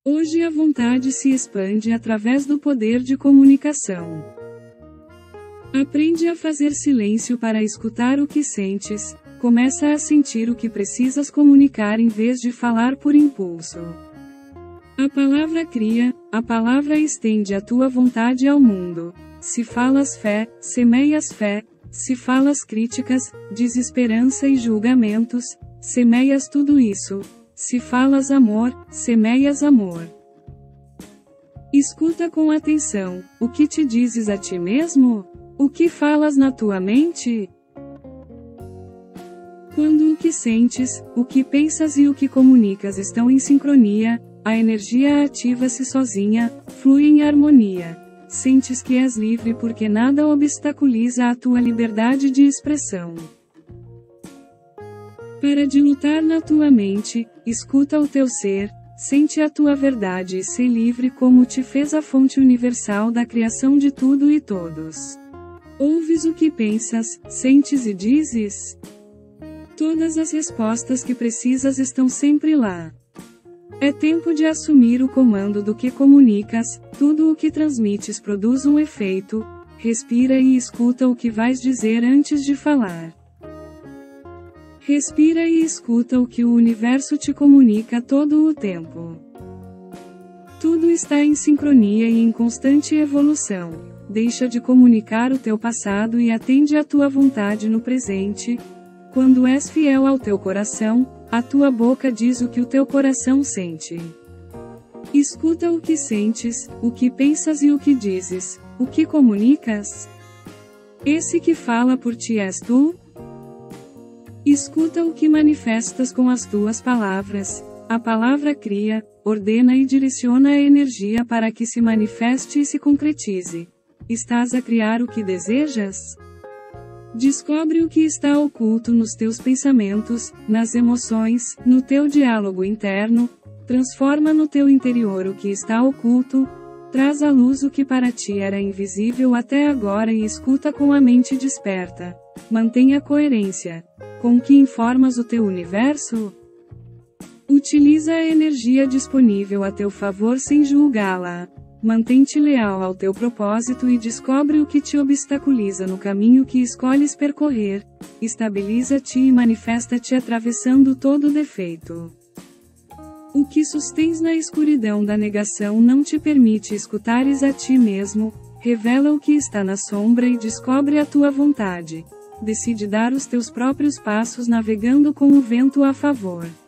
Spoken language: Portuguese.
Hoje a vontade se expande através do poder de comunicação. Aprende a fazer silêncio para escutar o que sentes, começa a sentir o que precisas comunicar em vez de falar por impulso. A palavra cria, a palavra estende a tua vontade ao mundo. Se falas fé, semeias fé, se falas críticas, desesperança e julgamentos, semeias tudo isso. Se falas amor, semeias amor. Escuta com atenção, o que te dizes a ti mesmo? O que falas na tua mente? Quando o que sentes, o que pensas e o que comunicas estão em sincronia, a energia ativa-se sozinha, flui em harmonia. Sentes que és livre porque nada obstaculiza a tua liberdade de expressão. Para de lutar na tua mente, escuta o teu ser, sente a tua verdade e ser livre como te fez a fonte universal da criação de tudo e todos. Ouves o que pensas, sentes e dizes? Todas as respostas que precisas estão sempre lá. É tempo de assumir o comando do que comunicas, tudo o que transmites produz um efeito, respira e escuta o que vais dizer antes de falar. Respira e escuta o que o universo te comunica todo o tempo. Tudo está em sincronia e em constante evolução. Deixa de comunicar o teu passado e atende à tua vontade no presente. Quando és fiel ao teu coração, a tua boca diz o que o teu coração sente. Escuta o que sentes, o que pensas e o que dizes, o que comunicas. Esse que fala por ti és tu? Escuta o que manifestas com as tuas palavras. A palavra cria, ordena e direciona a energia para que se manifeste e se concretize. Estás a criar o que desejas? Descobre o que está oculto nos teus pensamentos, nas emoções, no teu diálogo interno, transforma no teu interior o que está oculto, traz à luz o que para ti era invisível até agora e escuta com a mente desperta. Mantenha coerência. Com que informas o teu universo? Utiliza a energia disponível a teu favor sem julgá-la. Mantém-te leal ao teu propósito e descobre o que te obstaculiza no caminho que escolhes percorrer. Estabiliza-te e manifesta-te atravessando todo defeito. O que sustens na escuridão da negação não te permite escutares a ti mesmo. Revela o que está na sombra e descobre a tua vontade. Decide dar os teus próprios passos navegando com o vento a favor.